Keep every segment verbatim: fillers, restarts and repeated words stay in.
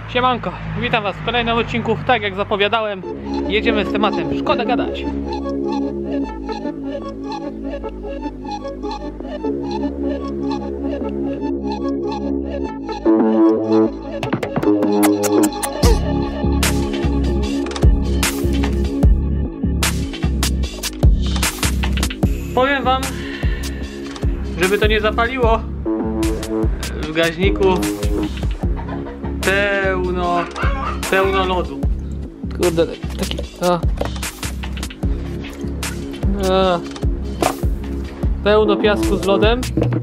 Siemanko, witam was w kolejnym odcinku. Tak jak zapowiadałem, jedziemy z tematem szkoda gadać. Powiem wam, żeby to nie zapaliło w gaźniku, pełno, pełno lodu. Kurde, taki, a. A. Pełno piasku z lodem.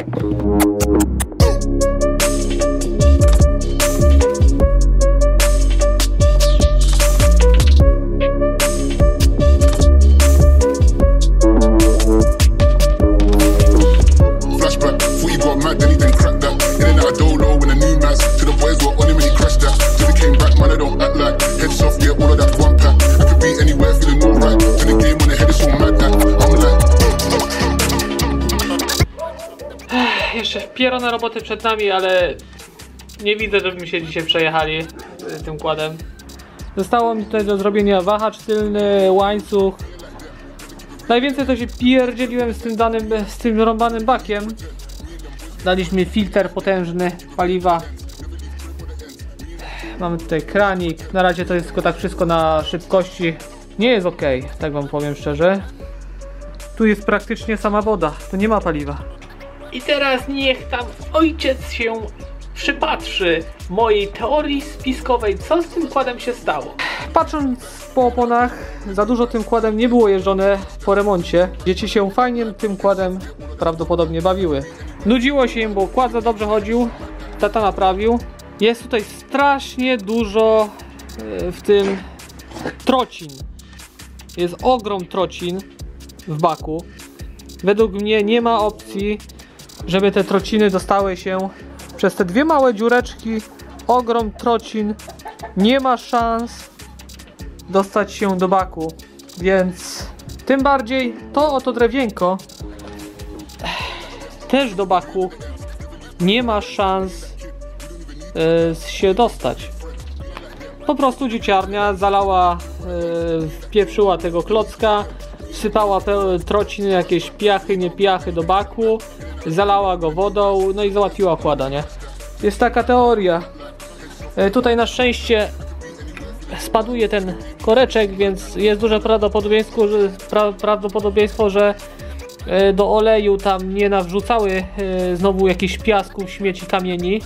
Jeszcze pierone roboty przed nami, ale nie widzę, żebyśmy się dzisiaj przejechali tym kładem. Zostało mi tutaj do zrobienia wahacz tylny, łańcuch. Najwięcej to się pierdzieliłem z tym danym, z tym rąbanym bakiem. Daliśmy filtr potężny paliwa. Mamy tutaj kranik. Na razie to jest tylko tak wszystko na szybkości. Nie jest ok, tak wam powiem szczerze. Tu jest praktycznie sama woda, to nie ma paliwa. I teraz niech tam ojciec się przypatrzy mojej teorii spiskowej, co z tym kładem się stało. Patrząc po oponach, za dużo tym kładem nie było jeżdżone po remoncie. Dzieci się fajnie tym kładem prawdopodobnie bawiły. Nudziło się im, bo kład za dobrze chodził, tata naprawił. Jest tutaj strasznie dużo w tym trocin. Jest ogrom trocin w baku. Według mnie nie ma opcji, żeby te trociny dostały się przez te dwie małe dziureczki. Ogrom trocin, nie ma szans dostać się do baku, więc tym bardziej to oto drewienko też do baku nie ma szans yy, się dostać. Po prostu dzieciarnia zalała, yy, wpieprzyła tego klocka, wsypała trociny, jakieś piachy, nie piachy do baku, zalała go wodą, no i załatwiła kłada, nie? Jest taka teoria. E, tutaj na szczęście spaduje ten koreczek, więc jest duże prawdopodobieństwo, że, pra, prawdopodobieństwo, że e, do oleju tam nie nawrzucały e, znowu jakichś piasków, śmieci, kamieni.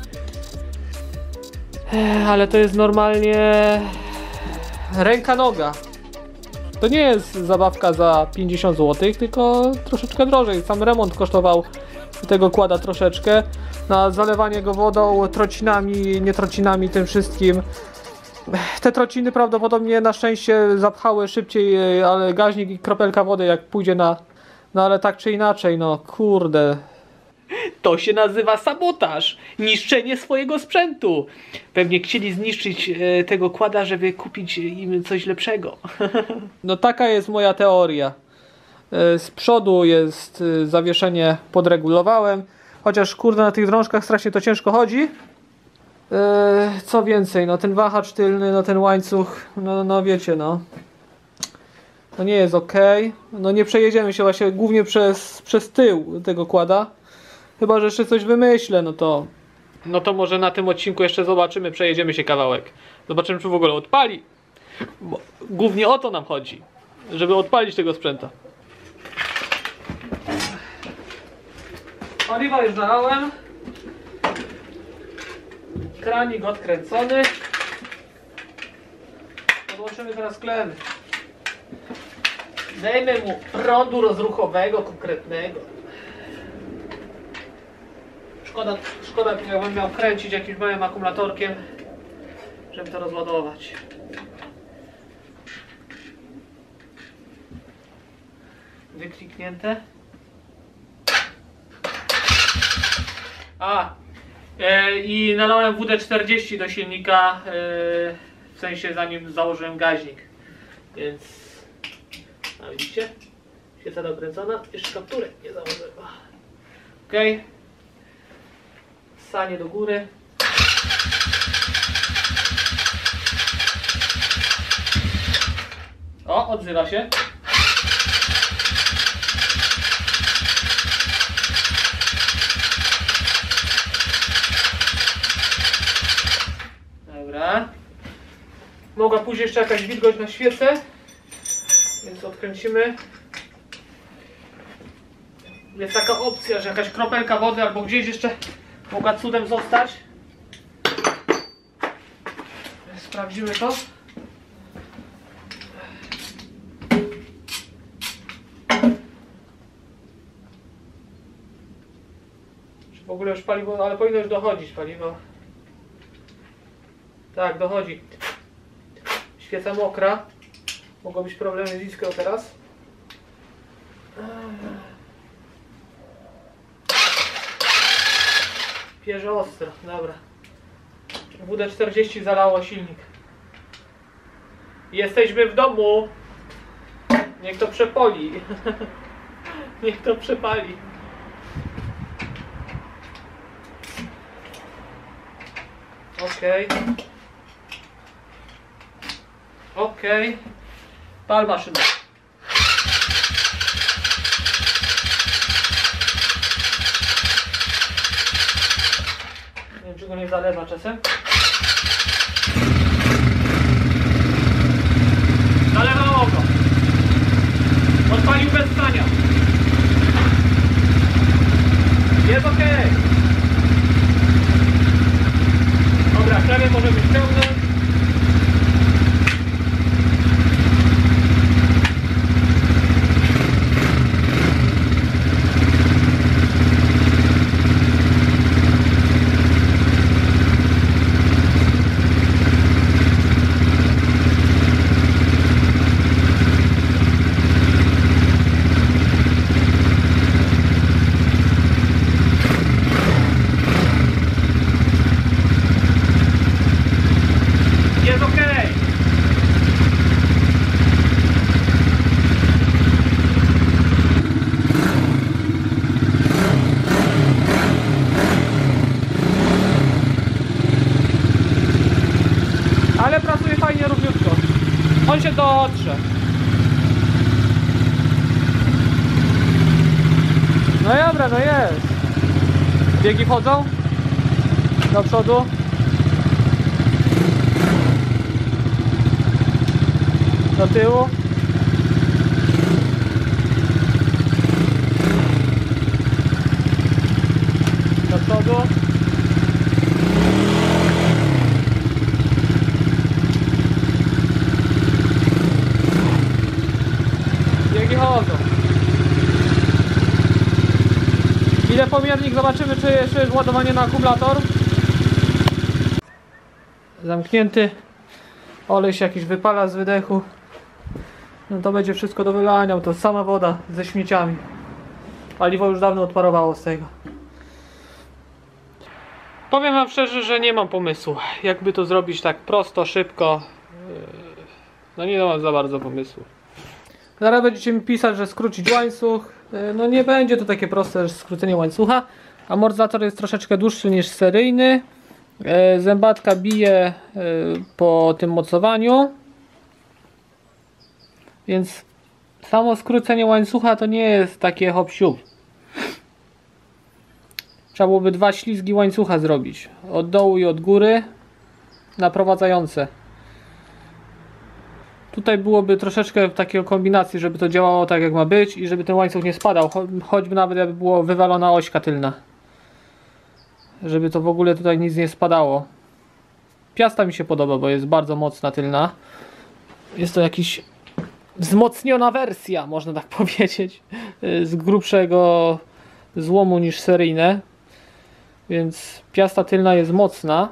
E, ale to jest normalnie ręka noga. To nie jest zabawka za pięćdziesiąt złotych, tylko troszeczkę drożej. Sam remont kosztował tego kłada troszeczkę. Na zalewanie go wodą, trocinami, nie trocinami, tym wszystkim. Te trociny prawdopodobnie na szczęście zapchały szybciej, ale gaźnik i kropelka wody jak pójdzie na... No ale tak czy inaczej, no kurde. To się nazywa sabotaż, niszczenie swojego sprzętu. Pewnie chcieli zniszczyć e, tego kłada, żeby kupić im coś lepszego. No taka jest moja teoria. E, z przodu jest e, zawieszenie, podregulowałem. Chociaż kurde na tych drążkach strasznie to ciężko chodzi. E, co więcej, no ten wahacz tylny, no ten łańcuch, no, no wiecie no. No nie jest ok. No nie przejedziemy się właśnie głównie przez, przez tył tego kłada. Chyba że jeszcze coś wymyślę, no to... No to może na tym odcinku jeszcze zobaczymy, przejedziemy się kawałek. Zobaczymy, czy w ogóle odpali. Bo głównie o to nam chodzi, żeby odpalić tego sprzęta. Paliwa już nalałem. Kranik odkręcony. Podłączymy teraz klemy. Dajmy mu prądu rozruchowego, konkretnego. Szkoda, szkoda jakbym miał kręcić jakimś małym akumulatorkiem, żeby to rozładować. Wykliknięte. A, e, i nalałem W D czterdzieści do silnika, e, w sensie zanim założyłem gaźnik, więc a widzicie? Świeca dokręcona, jeszcze kapturę nie założyłem. Ok. Sanie do góry. O, odzywa się. Dobra. Mogła później jeszcze jakaś wilgoć na świece, więc odkręcimy. Jest taka opcja, że jakaś kropelka wody albo gdzieś jeszcze mogła cudem zostać. Sprawdzimy to. Czy w ogóle już paliwo, ale powinno już dochodzić paliwo. Tak, dochodzi. Świeca mokra. Mogą być problemy z iskrą teraz. Pierze ostro, dobra. W D czterdzieści zalało silnik. Jesteśmy w domu. Niech to przepoli. Niech to przepali. Okej. Okay. Okej. Okay. Pal maszyna. Nie wiem, czy go nie zalewa czasem. Zalewało go. Odpalił bez stania. Jest ok. Dobra, klemy możemy ściągnąć. Ale pracuje fajnie, równiutko. On się dotrze. No dobra, no jest. Biegi wchodzą. Do przodu. Do tyłu. Do przodu. Biegi chodzą. Ile pomiernik? Zobaczymy, czy jeszcze jest ładowanie na akumulator. Zamknięty. Olej się jakiś wypala z wydechu. No to będzie wszystko do wylania, to sama woda ze śmieciami. Paliwo już dawno odparowało z tego. Powiem wam szczerze, że nie mam pomysłu, jakby to zrobić tak prosto, szybko. No nie mam za bardzo pomysłu. Zaraz będziecie mi pisać, że skrócić łańcuch. No nie będzie to takie proste skrócenie łańcucha. Amortyzator jest troszeczkę dłuższy niż seryjny. Zębatka bije po tym mocowaniu. Więc samo skrócenie łańcucha to nie jest takie hop siup. Trzeba byłoby dwa ślizgi łańcucha zrobić. Od dołu i od góry. Naprowadzające. Tutaj byłoby troszeczkę takiej kombinacji, żeby to działało tak jak ma być i żeby ten łańcuch nie spadał. Choćby nawet jakby była wywalona ośka tylna. Żeby to w ogóle tutaj nic nie spadało. Piasta mi się podoba, bo jest bardzo mocna tylna. Jest to jakiś wzmocniona wersja, można tak powiedzieć, z grubszego złomu niż seryjne, więc piasta tylna jest mocna.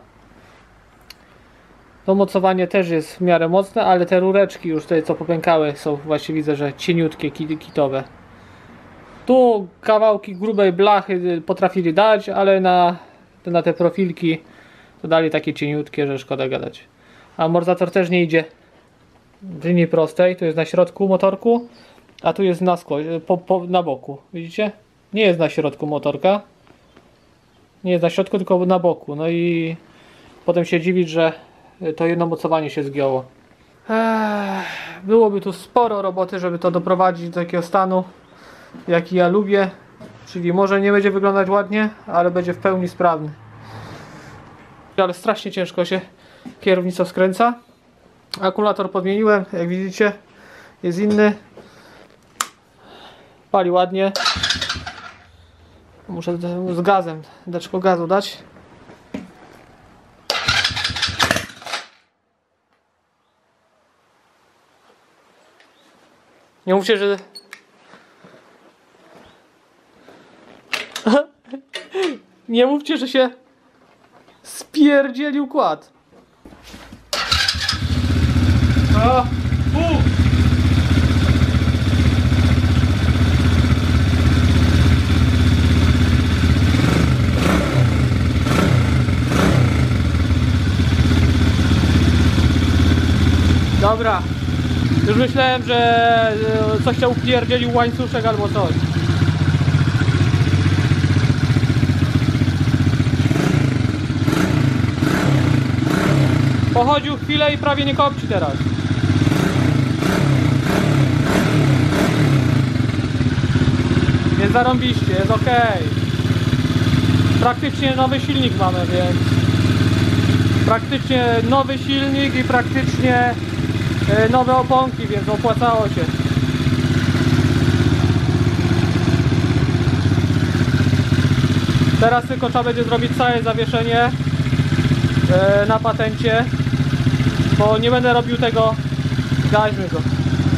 To mocowanie też jest w miarę mocne, ale te rureczki już tutaj co popękały są, właśnie widzę, że cieniutkie, kitowe. Tu kawałki grubej blachy potrafili dać, ale na, na te profilki to dali takie cieniutkie, że szkoda gadać. Amortyzator też nie idzie w linii prostej, tu jest na środku motorku, a tu jest na, skło, po, po, na boku, widzicie? Nie jest na środku motorka, nie jest na środku, tylko na boku, no i potem się dziwić, że to jedno mocowanie się zgięło. Eee, byłoby tu sporo roboty, żeby to doprowadzić do takiego stanu, jaki ja lubię. Czyli może nie będzie wyglądać ładnie, ale będzie w pełni sprawny. Ale strasznie ciężko się kierownica skręca. Akumulator podmieniłem, jak widzicie, jest inny. Pali ładnie. Muszę z gazem, deczko gazu dać. Nie mówcie, że... Nie mówcie, że się spierdzielił kład. O, u. Dobra. Już myślałem, że coś się upierdzielił łańcuszek albo coś. Pochodził chwilę i prawie nie kopci teraz. Jest zarąbiście, jest ok. Praktycznie nowy silnik mamy, więc... Praktycznie nowy silnik i praktycznie nowe oponki, więc opłacało się. Teraz tylko trzeba będzie zrobić całe zawieszenie na patencie, bo nie będę robił tego. Dajmy go.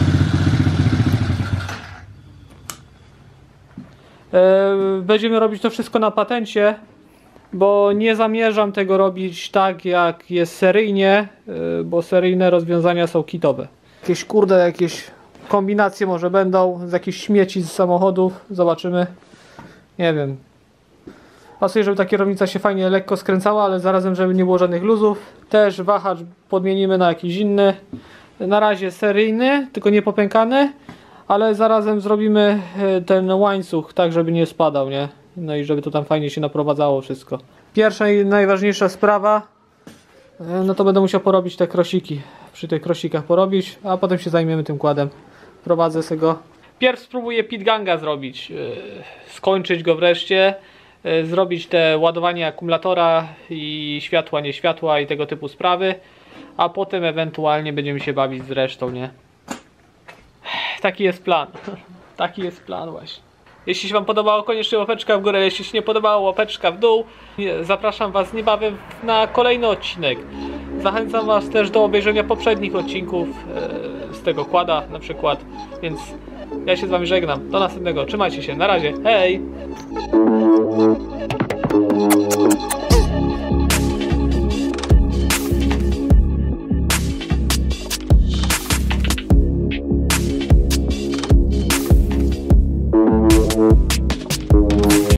Będziemy robić to wszystko na patencie, bo nie zamierzam tego robić tak jak jest seryjnie, bo seryjne rozwiązania są kitowe. Jakieś kurde, jakieś kombinacje może będą z jakichś śmieci z samochodów, zobaczymy. Nie wiem. Pasuje, żeby ta kierownica się fajnie lekko skręcała, ale zarazem żeby nie było żadnych luzów. Też wahacz podmienimy na jakiś inny. Na razie seryjny, tylko nie popękany, ale zarazem zrobimy ten łańcuch tak, żeby nie spadał, nie? No i żeby to tam fajnie się naprowadzało wszystko. Pierwsza i najważniejsza sprawa, no to będę musiał porobić te krosiki. Przy tych krosikach porobić, a potem się zajmiemy tym kładem. Prowadzę sobie go. Pierw spróbuję pitganga zrobić, skończyć go wreszcie, zrobić te ładowanie akumulatora i światła, nie światła i tego typu sprawy, a potem ewentualnie będziemy się bawić z resztą, nie? Taki jest plan. Taki jest plan właśnie. Jeśli się Wam podobało, koniecznie łapeczka w górę, jeśli się nie podobało, łapeczka w dół. Zapraszam Was niebawem na kolejny odcinek. Zachęcam Was też do obejrzenia poprzednich odcinków e, z tego kłada na przykład. Więc ja się z Wami żegnam. Do następnego. Trzymajcie się. Na razie. Hej!